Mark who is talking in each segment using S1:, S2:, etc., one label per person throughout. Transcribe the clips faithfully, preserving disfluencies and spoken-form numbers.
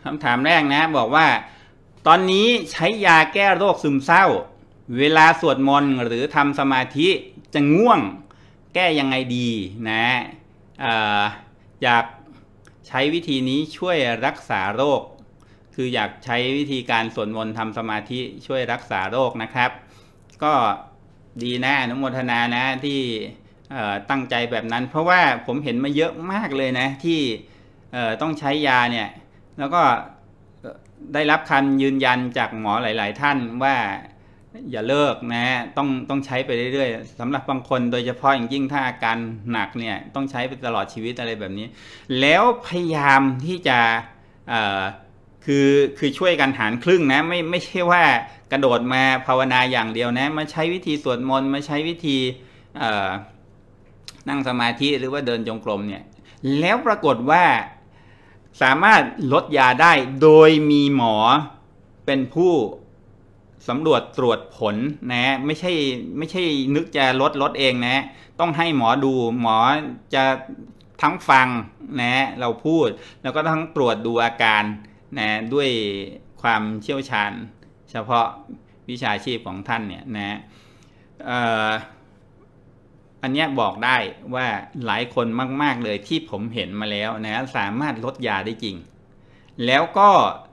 S1: คำถามแรกนะบอกว่าตอนนี้ใช้ยาแก้โรคซึมเศร้าเวลาสวดมนต์หรือทำสมาธิจะง่วงแก้ยังไงดีนะออยากใช้วิธีนี้ช่วยรักษาโรคคืออยากใช้วิธีการสวดมนต์ทำสมาธิช่วยรักษาโรคนะครับก็ดีนะอนุโมทนานะที่ตั้งใจแบบนั้นเพราะว่าผมเห็นมาเยอะมากเลยนะที่ต้องใช้ยาเนี่ยแล้วก็ได้รับคำยืนยันจากหมอหลายๆท่านว่าอย่าเลิกนะต้องต้องใช้ไปเรื่อยๆสำหรับบางคนโดยเฉพาะอย่างยิ่งถ้าอาการหนักเนี่ยต้องใช้ไปตลอดชีวิตอะไรแบบนี้แล้วพยายามที่จะคือคือช่วยกันหารครึ่งนะไม่ไม่ใช่ว่ากระโดดมาภาวนาอย่างเดียวนะมาใช้วิธีสวดมนต์มาใช้วิธีนั่งสมาธิหรือว่าเดินจงกรมเนี่ยแล้วปรากฏว่าสามารถลดยาได้โดยมีหมอเป็นผู้สำรวจตรวจผลนะไม่ใช่ไม่ใช่นึกจะลดลดเองนะต้องให้หมอดูหมอจะทั้งฟังนะเราพูดแล้วก็ทั้งตรวจดูอาการนะด้วยความเชี่ยวชาญเฉพาะวิชาชีพของท่านเนี่ยนะเอ่ออันนี้บอกได้ว่าหลายคนมากๆเลยที่ผมเห็นมาแล้วนะสามารถลดยาได้จริงแล้วก็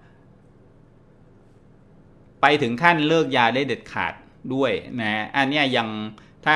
S1: ไปถึงขั้นเลิกยาได้เด็ดขาดด้วยนะอันนี้ยังถ้า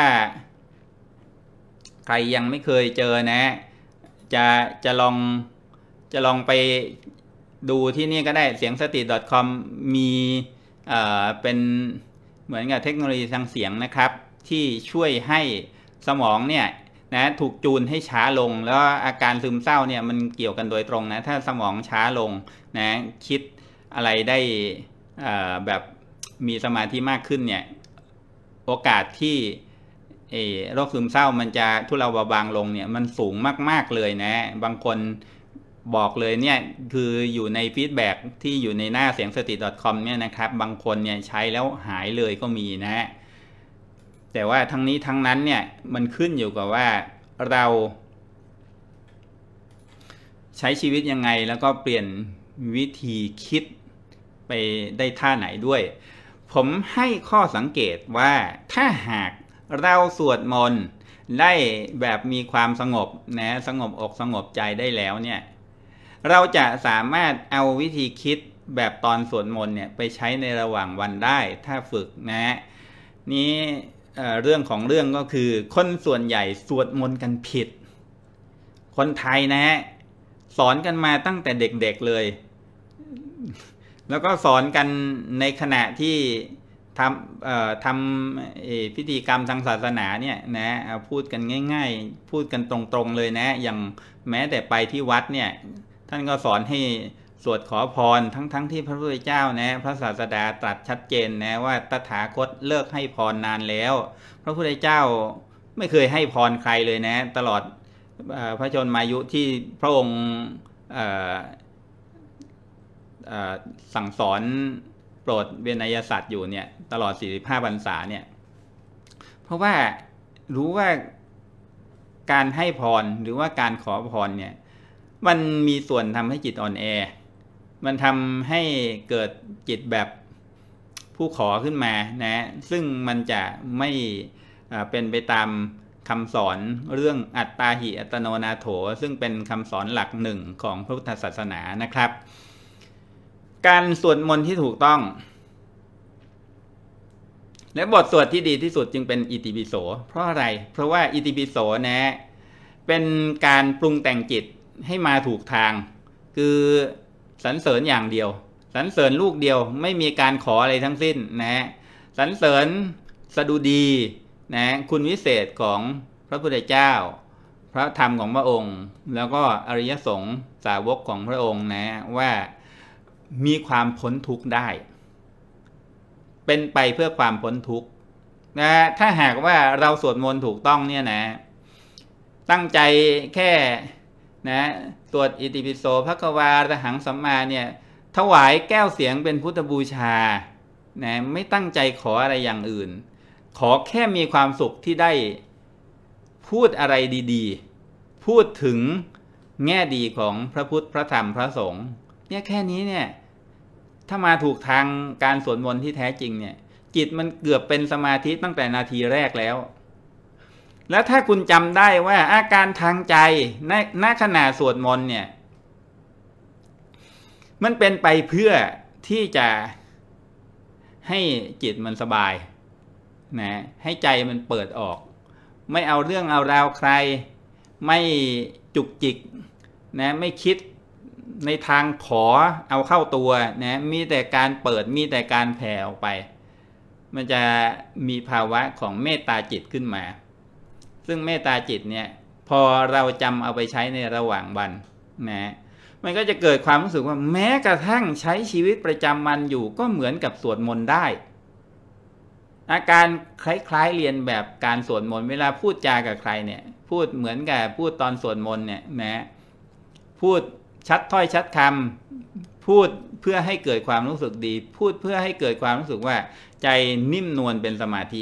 S1: ใครยังไม่เคยเจอนะจะจะลองจะลองไปดูที่นี่ก็ได้เสียงสติ .com มีเอ่อเป็นเหมือนกับเทคโนโลยีทางเสียงนะครับที่ช่วยให้สมองเนี่ยนะถูกจูนให้ช้าลงแล้วอาการซึมเศร้าเนี่ยมันเกี่ยวกันโดยตรงนะถ้าสมองช้าลงนะคิดอะไรได้แบบมีสมาธิมากขึ้นเนี่ยโอกาสที่โรคซึมเศร้ามันจะทุเลาเบาบางลงเนี่ยมันสูงมากๆเลยนะบางคนบอกเลยเนี่ยคืออยู่ในฟีดแบ็กที่อยู่ในหน้าเสียงสติ .com เนี่ยนะครับบางคนเนี่ยใช้แล้วหายเลยก็มีนะแต่ว่าทั้งนี้ทั้งนั้นเนี่ยมันขึ้นอยู่กับว่าเราใช้ชีวิตยังไงแล้วก็เปลี่ยนวิธีคิดไปได้ท่าไหนด้วยผมให้ข้อสังเกตว่าถ้าหากเราสวดมนต์ได้แบบมีความสงบนะสงบอกสงบใจได้แล้วเนี่ยเราจะสามารถเอาวิธีคิดแบบตอนสวดมนต์เนี่ยไปใช้ในระหว่างวันได้ถ้าฝึกนะนี้เอ่อเรื่องของเรื่องก็คือคนส่วนใหญ่สวดมนต์กันผิดคนไทยนะฮะสอนกันมาตั้งแต่เด็กๆเลยแล้วก็สอนกันในขณะที่ทำเอ่อทำพิธีกรรมทางศาสนาเนี่ยนะพูดกันง่ายๆพูดกันตรงๆเลยนะอย่างแม้แต่ไปที่วัดเนี่ยท่านก็สอนให้สวดขอพรทั้งๆที่พระพุทธเจ้านะพระศาสดาตรัสชัดเจนนะว่าตถาคตเลิกให้พรนานแล้วพระพุทธเจ้าไม่เคยให้พรใครเลยนะตลอดพระชนมายุที่พระองค์สั่งสอนโปรดเวนยสัตว์อยู่เนี่ยตลอดสี่สิบห้าพรรษาเนี่ยเพราะว่ารู้ว่าการให้พรหรือว่าการขอพรเนี่ยมันมีส่วนทำให้จิตอ่อนแอมันทำให้เกิดจิตแบบผู้ขอขึ้นมานะซึ่งมันจะไม่เป็นไปตามคำสอนเรื่องอัตตาหิอัตโนนาโถซึ่งเป็นคำสอนหลักหนึ่งของพระพุทธศาสนานะครับการสวดมนต์ที่ถูกต้องและบทสวดที่ดีที่สุดจึงเป็นอิติปิโสเพราะอะไรเพราะว่าอิติปิโสนะเป็นการปรุงแต่งจิตให้มาถูกทางคือสรรเสริญอย่างเดียวสรรเสริญลูกเดียวไม่มีการขออะไรทั้งสิ้นนะสรรเสริญสดุดีนะคุณวิเศษของพระพุทธเจ้าพระธรรมของพระองค์แล้วก็อริยสงฆ์สาวกของพระองค์นะว่ามีความพ้นทุกข์ได้เป็นไปเพื่อความพ้นทุกข์นะถ้าหากว่าเราสวดมนต์ถูกต้องเนี่ยนะตั้งใจแค่นะสวดอิติปิโสภควาอรหังสัมมาเนี่ยถวายแก้วเสียงเป็นพุทธบูชานะไม่ตั้งใจขออะไรอย่างอื่นขอแค่มีความสุขที่ได้พูดอะไรดีๆพูดถึงแง่ดีของพระพุทธพระธรรมพระสงฆ์เนี่ยแค่นี้เนี่ยถ้ามาถูกทางการสวดมนต์ที่แท้จริงเนี่ยจิตมันเกือบเป็นสมาธิตั้งแต่นาทีแรกแล้วแล้วถ้าคุณจำได้ว่าอาการทางใจในณขณะสวดมนต์เนี่ยมันเป็นไปเพื่อที่จะให้จิตมันสบายนะให้ใจมันเปิดออกไม่เอาเรื่องเอาราวใครไม่จุกจิกนะไม่คิดในทางขอเอาเข้าตัวนะมีแต่การเปิดมีแต่การแผ่ออกไปมันจะมีภาวะของเมตตาจิตขึ้นมาซึ่งเมตตาจิตเนี่ยพอเราจำเอาไปใช้ในระหว่างวันนะมันก็จะเกิดความรู้สึกว่าแม้กระทั่งใช้ชีวิตประจำวันอยู่ก็เหมือนกับสวดมนต์ได้อาการคล้ายๆเรียนแบบการสวดมนต์เวลาพูดจากับใครเนี่ยพูดเหมือนกับพูดตอนสวดมนต์เนี่ยนะพูดชัดถ้อยชัดคำพูดเพื่อให้เกิดความรู้สึกดีพูดเพื่อให้เกิดความรู้สึกว่าใจนิ่มนวลเป็นสมาธิ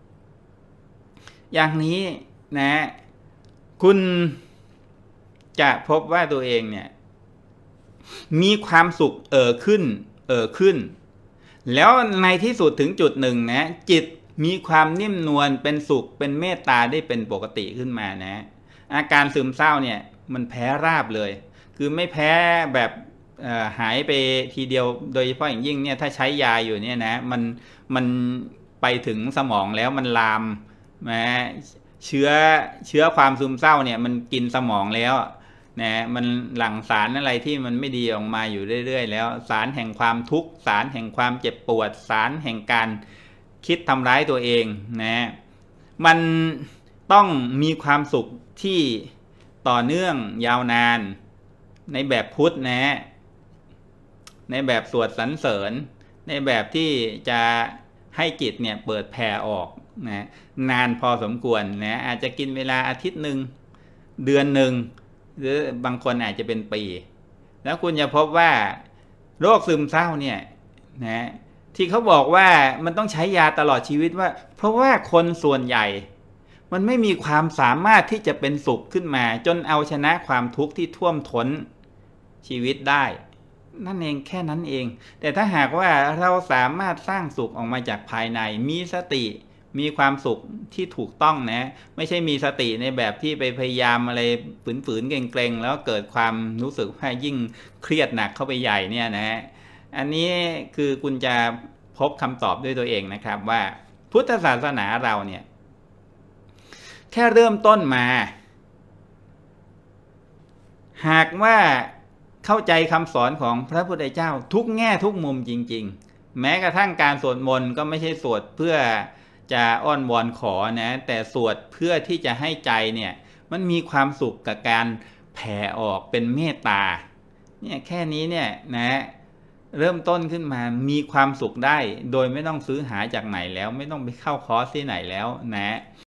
S1: อย่างนี้นะคุณจะพบว่าตัวเองเนี่ยมีความสุขเอ่อขึ้นเอ่อขึ้นแล้วในที่สุดถึงจุดหนึ่งนะจิตมีความนิ่มนวลเป็นสุขเป็นเมตตาได้เป็นปกติขึ้นมานะอาการซึมเศร้าเนี่ยมันแพ้ราบเลยคือไม่แพ้แบบหายไปทีเดียวโดยเฉพาะอย่างยิ่งเนี่ยถ้าใช้ยาอยู่เนี่ยนะมันมันไปถึงสมองแล้วมันลามนะเชื้อเชื้อความซึมเศร้าเนี่ยมันกินสมองแล้วนะมันหลั่งสารอะไรที่มันไม่ดีออกมาอยู่เรื่อยๆแล้วสารแห่งความทุกข์สารแห่งความเจ็บปวดสารแห่งการคิดทำร้ายตัวเองนะมันต้องมีความสุขที่ต่อเนื่องยาวนานในแบบพุทธนะในแบบสวดสรรเสริญในแบบที่จะให้จิตเนี่ยเปิดแผ่ออกนะนานพอสมควรนะอาจจะกินเวลาอาทิตย์หนึ่งเดือนหนึ่งหรือบางคนอาจจะเป็นปีแล้วคุณจะพบว่าโรคซึมเศร้าเนี่ยนะที่เขาบอกว่ามันต้องใช้ยาตลอดชีวิตว่าเพราะว่าคนส่วนใหญ่มันไม่มีความสามารถที่จะเป็นสุขขึ้นมาจนเอาชนะความทุกข์ที่ท่วมท้นชีวิตได้นั่นเองแค่นั้นเองแต่ถ้าหากว่าเราสามารถสร้างสุขออกมาจากภายในมีสติมีความสุขที่ถูกต้องนะไม่ใช่มีสติในแบบที่ไปพยายามอะไรฝืนๆเกรงๆแล้วเกิดความรู้สึกว่ายิ่งเครียดหนักเข้าไปใหญ่เนี่ยนะอันนี้คือคุณจะพบคำตอบด้วยตัวเองนะครับว่าพุทธศาสนาเราเนี่ยแค่เริ่มต้นมาหากว่าเข้าใจคำสอนของพระพุทธเจ้าทุกแง่ทุกมุมจริงๆแม้กระทั่งการสวดมนต์ก็ไม่ใช่สวดเพื่อจะอ้อนวอนขอนะแต่สวดเพื่อที่จะให้ใจเนี่ยมันมีความสุขกับการแผ่ออกเป็นเมตตาเนี่ยแค่นี้เนี่ยนะเริ่มต้นขึ้นมามีความสุขได้โดยไม่ต้องซื้อหาจากไหนแล้วไม่ต้องไปเข้าคอร์สที่ไหนแล้วนะ